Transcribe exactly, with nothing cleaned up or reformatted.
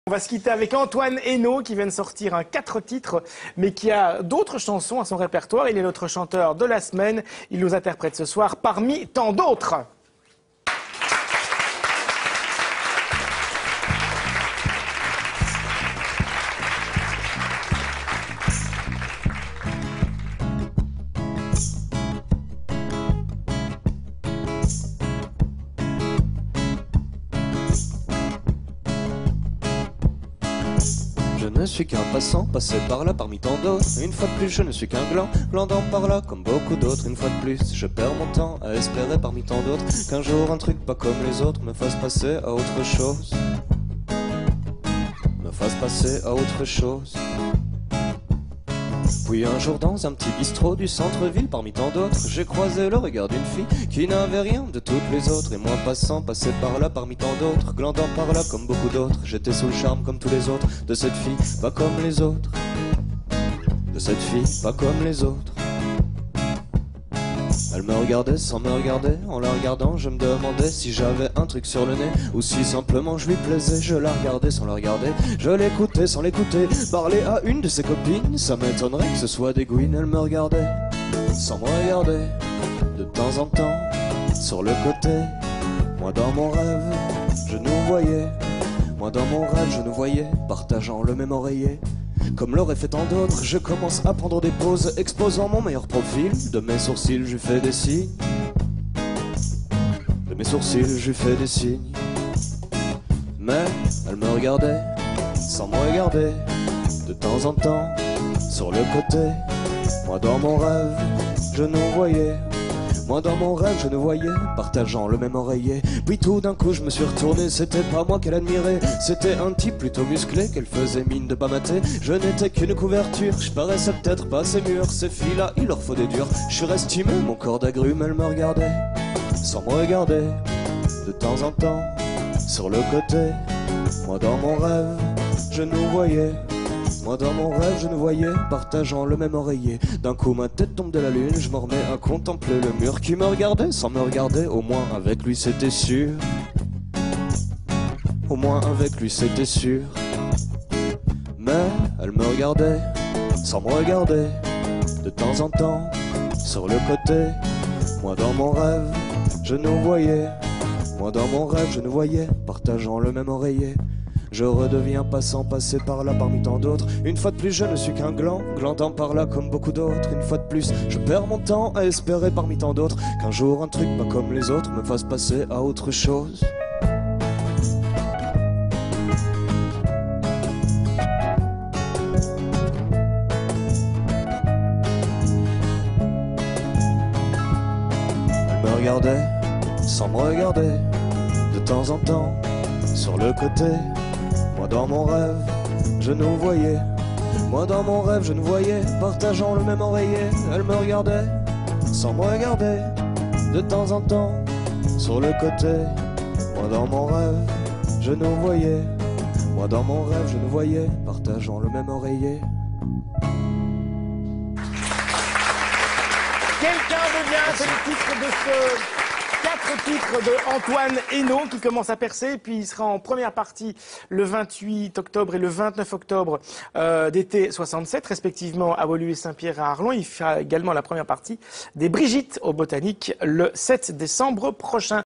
On va se quitter avec Antoine Hénault qui vient de sortir un quatre titres mais qui a d'autres chansons à son répertoire. Il est notre chanteur de la semaine. Il nous interprète ce soir parmi tant d'autres. Je ne suis qu'un passant, passé par là parmi tant d'autres. Une fois de plus, je ne suis qu'un gland, glandant par là comme beaucoup d'autres. Une fois de plus, je perds mon temps à espérer parmi tant d'autres qu'un jour un truc pas comme les autres me fasse passer à autre chose. Me fasse passer à autre chose. Puis un jour dans un petit bistrot du centre-ville parmi tant d'autres, j'ai croisé le regard d'une fille qui n'avait rien de toutes les autres. Et moi passant, passé par là parmi tant d'autres, glandant par là comme beaucoup d'autres, j'étais sous le charme comme tous les autres de cette fille, pas comme les autres. De cette fille, pas comme les autres. Elle me regardait sans me regarder, en la regardant je me demandais si j'avais un truc sur le nez ou si simplement je lui plaisais. Je la regardais sans la regarder, je l'écoutais sans l'écouter, parler à une de ses copines, ça m'étonnerait que ce soit des gouines. Elle me regardait sans me regarder, de temps en temps, sur le côté. Moi dans mon rêve, je nous voyais, moi dans mon rêve je nous voyais, partageant le même oreiller. Comme l'aurait fait tant d'autres, je commence à prendre des pauses, exposant mon meilleur profil. De mes sourcils, je lui fais des signes. De mes sourcils, je lui fais des signes. Mais elle me regardait, sans me regarder, de temps en temps, sur le côté. Moi dans mon rêve, je nous voyais. Moi dans mon rêve je nous voyais, partageant le même oreiller. Puis tout d'un coup je me suis retourné, c'était pas moi qu'elle admirait, c'était un type plutôt musclé qu'elle faisait mine de pas mater. Je n'étais qu'une couverture, je paraissais peut-être pas assez mûr. Ces filles-là, il leur faut des durs, je suis restimé, mon corps d'agrumes. Elle me regardait, sans me regarder, de temps en temps, sur le côté. Moi dans mon rêve, je nous voyais. Moi dans mon rêve je nous voyais, partageant le même oreiller. D'un coup ma tête tombe de la lune, je me remets à contempler le mur qui me regardait sans me regarder. Au moins avec lui c'était sûr. Au moins avec lui c'était sûr. Mais elle me regardait, sans me regarder, de temps en temps, sur le côté. Moi dans mon rêve, je nous voyais. Moi dans mon rêve je nous voyais, partageant le même oreiller. Je redeviens passant, passé par là parmi tant d'autres. Une fois de plus je ne suis qu'un gland, glandant par là comme beaucoup d'autres. Une fois de plus je perds mon temps à espérer parmi tant d'autres qu'un jour un truc pas comme les autres me fasse passer à autre chose. Elle me regardait, sans me regarder, de temps en temps, sur le côté. Moi dans mon rêve, je nous voyais. Moi dans mon rêve, je nous voyais, partageant le même oreiller. Elle me regardait, sans me regarder, de temps en temps, sur le côté. Moi dans mon rêve, je nous voyais. Moi dans mon rêve, je nous voyais, partageant le même oreiller. Quelqu'un de bien, c'est le titre de ce... Quatre titres de Antoine Hénault qui commence à percer, puis il sera en première partie le vingt-huit octobre et le vingt-neuf octobre euh, d'été soixante-sept, respectivement à Woluwe Saint-Pierre et à Arlon. Il fera également la première partie des Brigitte au Botanique le sept décembre prochain.